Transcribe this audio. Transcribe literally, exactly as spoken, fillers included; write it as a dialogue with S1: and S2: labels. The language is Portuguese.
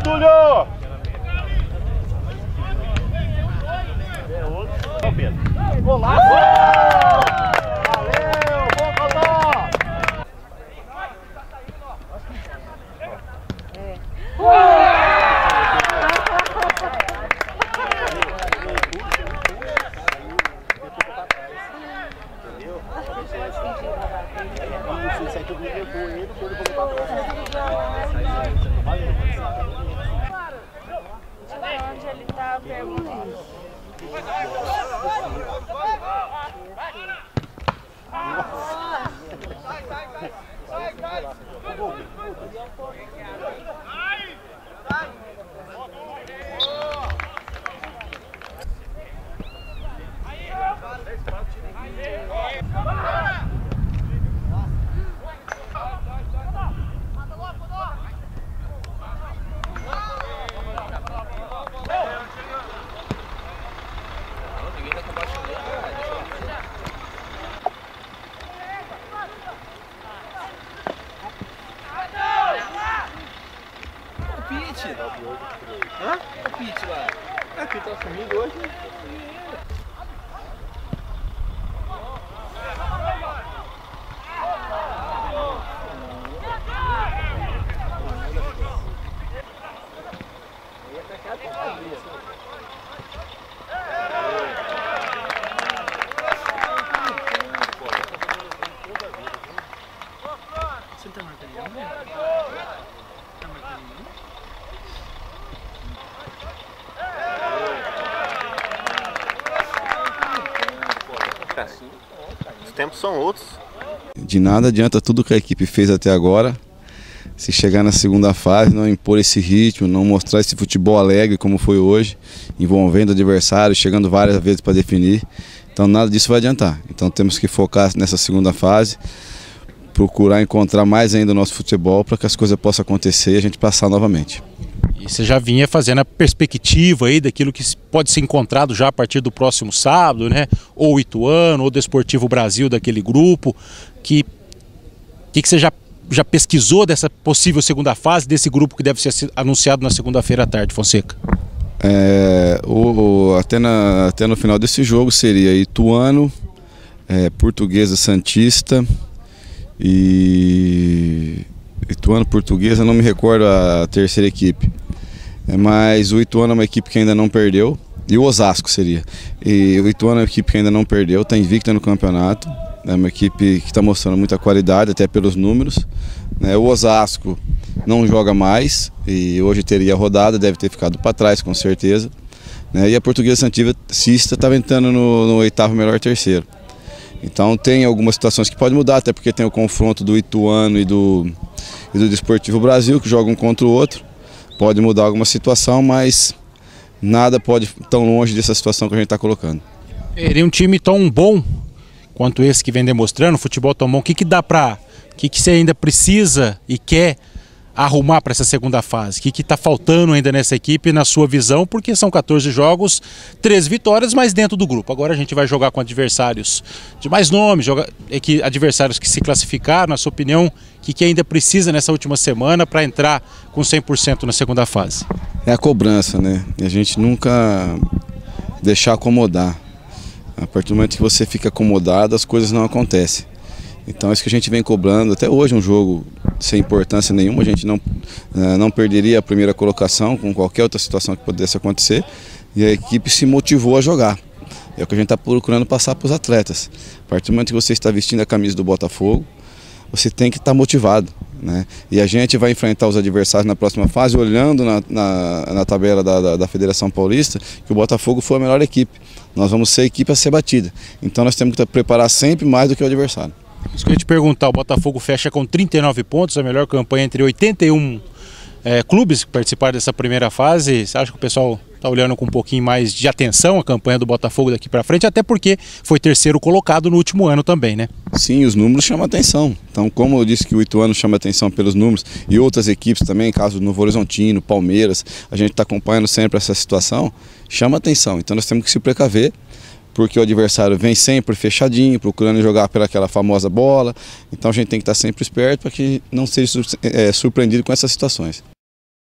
S1: Túlio! Golaço! Valeu! Bom, Caldó!
S2: Onde ele tá perguntando.
S3: Pete! Hã? O Pete lá. É que tá sumindo hoje. Você tá marcando, né? Tá marcando.
S1: Os tempos são outros.
S4: De nada adianta tudo que a equipe fez até agora. Se chegar na segunda fase, não impor esse ritmo, não mostrar esse futebol alegre como foi hoje, envolvendo o adversário, chegando várias vezes para definir. Então nada disso vai adiantar. Então temos que focar nessa segunda fase, procurar encontrar mais ainda o nosso futebol para que as coisas possam acontecer e a gente passar novamente.
S5: E você já vinha fazendo a perspectiva aí daquilo que pode ser encontrado já a partir do próximo sábado, né? Ou o Ituano, ou o Desportivo Brasil daquele grupo. Que que, que você já, já pesquisou dessa possível segunda fase, desse grupo que deve ser anunciado na segunda-feira à tarde, Fonseca?
S4: É, o, o, até, na, até no final desse jogo seria Ituano, é, Portuguesa Santista e... Ituano, Portuguesa, não me recordo a terceira equipe. É, mas o Ituano é uma equipe que ainda não perdeu. E o Osasco seria. E o Ituano é uma equipe que ainda não perdeu, está invicta no campeonato. É uma equipe que está mostrando muita qualidade, até pelos números. É, o Osasco não joga mais e hoje teria rodada, deve ter ficado para trás com certeza. É, e a Portuguesa Santista estava entrando no, no oitavo melhor terceiro. Então tem algumas situações que podem mudar, até porque tem o confronto do Ituano e do, e do Desportivo Brasil, que jogam um contra o outro. Pode mudar alguma situação, mas nada pode ir tão longe dessa situação que a gente está colocando.
S5: Seria um time tão bom quanto esse que vem demonstrando, futebol tão bom. O que, que dá para... O que, que você ainda precisa e quer arrumar para essa segunda fase? O que está faltando ainda nessa equipe, na sua visão? Porque são quatorze jogos, treze vitórias, mas dentro do grupo. Agora a gente vai jogar com adversários de mais nome, joga, é que, adversários que se classificaram. Na sua opinião, o que, que ainda precisa nessa última semana para entrar com cem por cento na segunda fase?
S4: É a cobrança, né? E a gente nunca deixar acomodar. A partir do momento que você fica acomodado, as coisas não acontecem. Então é isso que a gente vem cobrando. Até hoje um jogo sem importância nenhuma, a gente não, não perderia a primeira colocação com qualquer outra situação que pudesse acontecer. E a equipe se motivou a jogar. É o que a gente está procurando passar para os atletas. A partir do momento que você está vestindo a camisa do Botafogo, você tem que estar motivado, né? E a gente vai enfrentar os adversários na próxima fase, olhando na, na, na tabela da, da, da Federação Paulista, que o Botafogo foi a melhor equipe. Nós vamos ser a equipe a ser batida. Então nós temos que preparar sempre mais do que o adversário.
S5: Isso que eu ia te perguntar, o Botafogo fecha com trinta e nove pontos, a melhor campanha entre oitenta e um é, clubes que participaram dessa primeira fase. Você acha que o pessoal está olhando com um pouquinho mais de atenção a campanha do Botafogo daqui para frente, até porque foi terceiro colocado no último ano também, né?
S4: Sim, os números chamam atenção. Então, como eu disse que o Ituano chama atenção pelos números e outras equipes também, caso do Novo Horizontino, Palmeiras, a gente está acompanhando sempre essa situação, chama atenção. Então nós temos que se precaver, porque o adversário vem sempre fechadinho, procurando jogar pelaquela famosa bola. Então a gente tem que estar sempre esperto para que não seja surpreendido com essas situações.